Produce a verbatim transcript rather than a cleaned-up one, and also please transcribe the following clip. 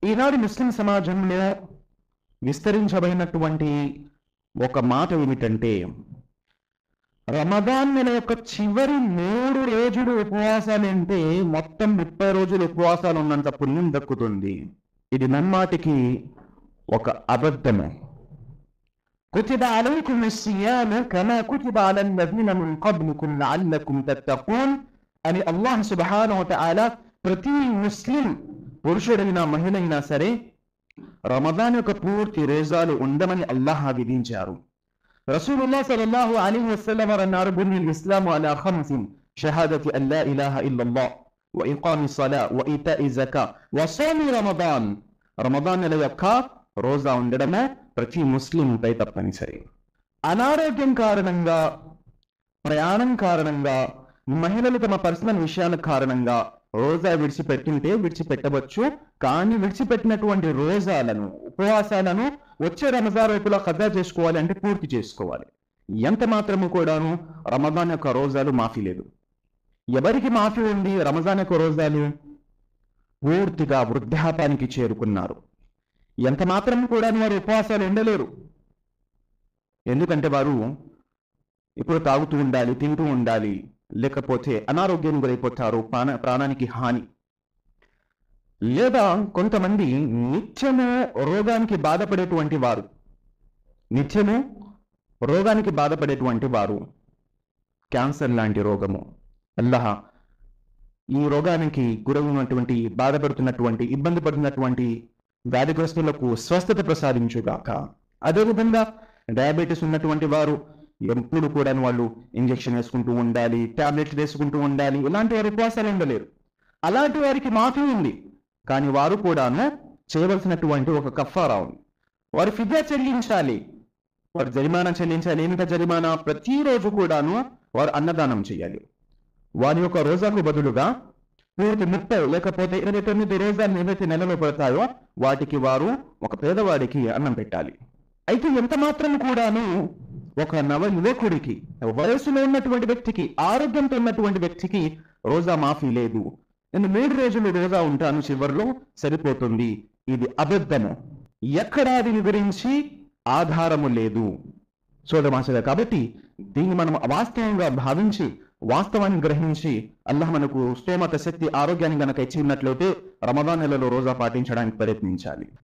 ఈనాడు ముస్లిం సమాజంలో విస్తరించబడినటువంటి ఒక మాట ఏమిటంటే, రమదాన్ నెల యొక్క చివరి మూడు రోజులు ఉపవాసాలు అంటే మొత్తం ముప్పై రోజులు ఉపవాసాలు ఉన్నంత పుణ్యం దక్కుతుంది. ఇది నమ్మాటికి ఒక అబద్ధమే. కుతిబ అలైకుం అస్-సియాము కమా కుతిబ అలల్ లదీన మిన్ కబ్లికుం లఅల్లకుం తత్తఖూన్ అని అల్లాహ్ సుబ్హానహు వ తఆలా ప్రతి ముస్లిం పురుషుడైనా మహిళైనా సరే రమదాన్ యొక్క పూర్తి రోజాలు ఉండమని అల్లాహ్ విధించారు. రసూలుల్లాహ్ సల్లల్లాహు అలైహి వసల్లం అన్నారు, బునియల్ ఇస్లాము అలా ఖమ్సిన్ షహాదతి అన్ లా ఇలాహ ఇల్లల్లాహ్ వ ఇఖామిస్ సలా వ ఈతాఇ జకా వ సౌమి రమదాన్. రమదాన్ నెల యొక్క రోజా ఉండడమే ప్రతి ముస్లింపై తప్పనిసరి. అనారోగ్యం కారణంగా, ప్రయాణం కారణంగా, మహిళలు తమ పర్సనల్ విషయాల కారణంగా రోజా విడిచిపెట్టింటే విడిచిపెట్టవచ్చు. కానీ విడిచిపెట్టినటువంటి రోజాలను, ఉపవాసాలను వచ్చే రమజాన్ వైపులా ఖదా చేసుకోవాలి అంటే పూర్తి చేసుకోవాలి. ఎంత మాత్రము కూడాను రమజాన్ యొక్క రోజాలు మాఫీ లేదు. ఎవరికి మాఫీ ఉంది? రమజాన్ యొక్క రోజాలు పూర్తిగా వృద్ధాపానికి చేరుకున్నారు. ఎంత మాత్రం కూడా వారు ఉపవాసాలు ఉండలేరు. ఎందుకంటే వారు ఇప్పుడు తాగుతూ ఉండాలి, తింటూ ఉండాలి, లేకపోతే అనారోగ్యం గురైపోతారు, ప్రాణ ప్రాణానికి హాని. లేదా కొంతమంది నిత్యము రోగానికి బాధపడేటువంటి వారు నిత్యము రోగానికి బాధపడేటువంటి వారు క్యాన్సర్ లాంటి రోగము, అల్లాహ్ ఈ రోగానికి గురవున్నటువంటి, బాధపడుతున్నటువంటి, ఇబ్బంది పడుతున్నటువంటి వ్యాధిగ్రస్తులకు స్వస్థత ప్రసాదించుగాక. అదేవిధంగా డయాబెటీస్ ఉన్నటువంటి వారు ఎప్పుడు కూడా వాళ్ళు ఇంజెక్షన్ వేసుకుంటూ ఉండాలి, టాబ్లెట్స్ వేసుకుంటూ ఉండాలి. ఇలాంటి వారి ఉపవాసాలు ఉండలేరు. అలాంటి వారికి మాఫీ ఉంది. కానీ వారు కూడాను చేయవలసినటువంటి ఒక కఫారా ఉంది. వారు ఫిద్యా చెల్లించాలి, వారు జరిమానా చెల్లించాలి. ఏమిటా జరిమానా? ప్రతిరోజు కూడాను వారు అన్నదానం చేయాలి. వారి యొక్క రోజాకు బదులుగా పూర్తి ముప్పై లేకపోతే ఇరవై తొమ్మిది రోజాలు ఏవైతే నెలలో పడతాయో వాటికి వారు ఒక పేదవాడికి అన్నం పెట్టాలి. అయితే ఎంత మాత్రం కూడాను ఒక నవ యువకుడికి, వయసులో ఉన్నటువంటి వ్యక్తికి, ఆరోగ్యంతో ఉన్నటువంటి వ్యక్తికి రోజా మాఫీ లేదు. నేను మూడు రోజులు రోజా ఉంటాను, చివరిలో సరిపోతుంది. ఇది అబద్ధము. ఎక్కడా దీని గురించి ఆధారము లేదు సోదరమాసగా. కాబట్టి దీన్ని మనం వాస్తవంగా భావించి, వాస్తవాన్ని గ్రహించి, అల్లాహ్ మనకు స్తోమత, శక్తి, ఆరోగ్యాన్ని గనక ఇచ్చి ఉన్నట్లయితే రమదాన్ నెలలో రోజా పాటించడానికి ప్రయత్నించాలి.